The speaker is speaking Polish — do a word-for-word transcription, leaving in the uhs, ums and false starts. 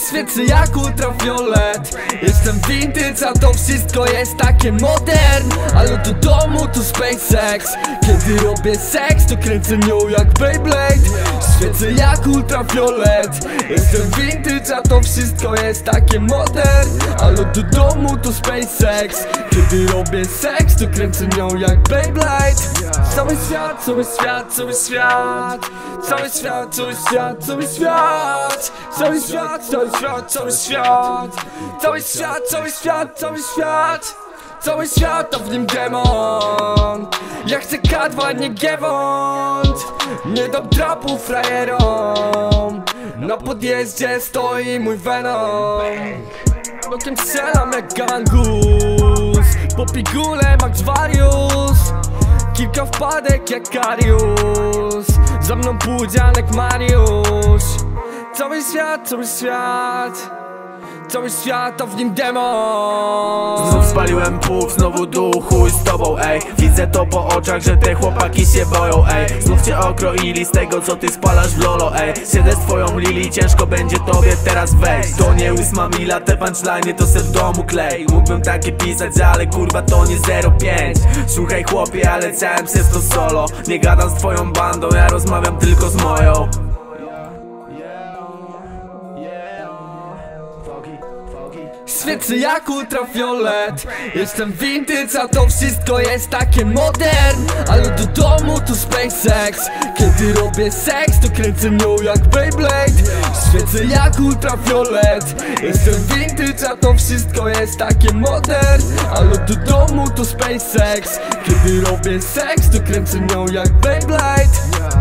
Świecę jak ultraviolet. Jestem vintage, a to wszystko jest takie modern. Ale do domu to SpaceX. Kiedy robię seks, to kręcę nią jak Beyblade. Świecę jak ultraviolet. Jestem vintage, a to wszystko jest takie modern. Ale do domu to SpaceX. Kiedy robię seks, to kręcę nią jak Beyblade. Cały świat, cały świat, cały świat. Cały świat, cały świat, cały świat. Cały świat, cały świat, cały świat. Cały świat, cały świat, cały świat. Cały świat, to w nim demon. Ja chcę K dwa, nie Gewont. Nie dam trapu frajerom. Na podjeździe stoi mój Venom. Bokiem strzelam jak gangus. Po pigule Max Varius. Kilka wpadek jak Karius. Za mną półdzianek Mariusz. Cały świat, cały świat. Cały świat, to w nim demon. Znów spaliłem pług, znowu dół, chuj z tobą, ej. Widzę to po oczach, że te chłopaki się boją, ej. Znów cię okroili z tego, co ty spalasz w lolo, ej. Siedzę z twoją Lili, ciężko będzie tobie teraz wejść. To nie ósma mila, te punchline to se w domu klej. Mógłbym takie pisać, ale kurwa to nie zero pięć. Słuchaj chłopie, ale całem się to solo. Nie gadam z twoją bandą, ja rozmawiam tylko z moją. Świecę jak ultraviolet. Jestem vintage, a to wszystko jest takie modern. Ale do domu to SpaceX. Kiedy robię seks, to kręcę nią jak Beyblade. Świecę jak ultraviolet. Jestem vintage, a to wszystko jest takie modern. Ale do domu to SpaceX. Kiedy robię seks, to kręcę nią jak Beyblade.